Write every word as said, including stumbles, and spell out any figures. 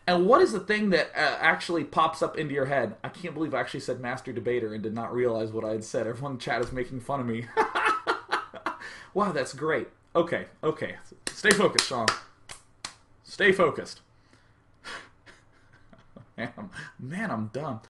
And what is the thing that uh, actually pops up into your head? I can't believe I actually said Master Debater and did not realize what I had said. Everyone in the chat is making fun of me. Wow, that's great. Okay, okay. Stay focused, Sean. Stay focused. Man, I'm, man, I'm dumb.